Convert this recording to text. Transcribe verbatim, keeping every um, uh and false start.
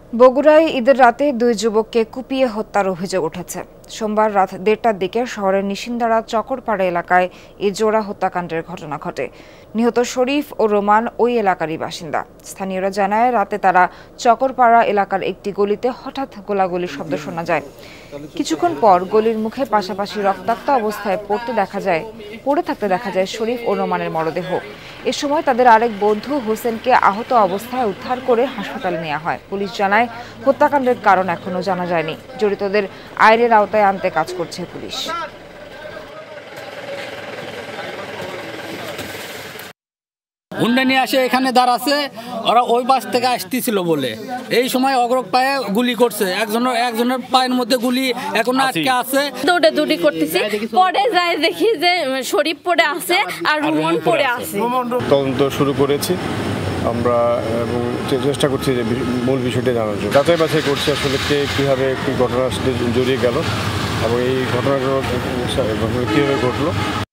বগুড়ায় ঈদের রাতে দুই যুবককে কুপিয়ে হত্যার অভিযোগ উঠেছে। সোমবার রাত দেড়টার দিকে শহরের নিশিন্দারা চকরপাড়া এলাকায় এই জোড়া হত্যাকাণ্ডের ঘটনা ঘটে। নিহত শরীফ ও রোমান ওই এলাকারই বাসিন্দা। স্থানীয়রা জানায়, রাতে তারা চকরপাড়া এলাকার একটি গলিতে হঠাৎ গোলাগুলির শব্দ শোনা যায়। কিছুক্ষণ পর গলির মুখে পাশাপাশি রক্তাক্ত অবস্থায় পড়তে দেখা যায় পড়ে থাকতে দেখা যায় শরীফ ও রোমানের মরদেহ। এ সময় তাদের আরেক বন্ধু হোসেনকে আহত অবস্থায় উদ্ধার করে হাসপাতালে নেওয়া হয়। পুলিশ জানায়, হত্যাকাণ্ডের কারণ এখনো জানা যায়নি। জড়িতদের আইনের আওতায় আনতে কাজ করছে পুলিশ। হুন্ডা নিয়ে আসে এখানে দাঁড়াচ্ছে, ওরা ওই পাশ থেকে আসতেছিল বলে এই সময় অগ্রক পায়ে গুলি করছে। একজনের একজনের পায়ের মধ্যে গুলি এখনো আটকে আছে। দৌড়ে দৌড়ি করতেছি, পরে যাই দেখি যে শরীফ পড়ে আছে আর রুমন পড়ে আছে। তদন্ত শুরু করেছি আমরা এবং চেষ্টা করছি যে মূল বিষয়টি জানার জন্য। যাচাই বাছাই করছি আসলে কে কীভাবে একটি ঘটনার সাথে জড়িয়ে গেল এবং এই ঘটনাগুলো কীভাবে ঘটলো।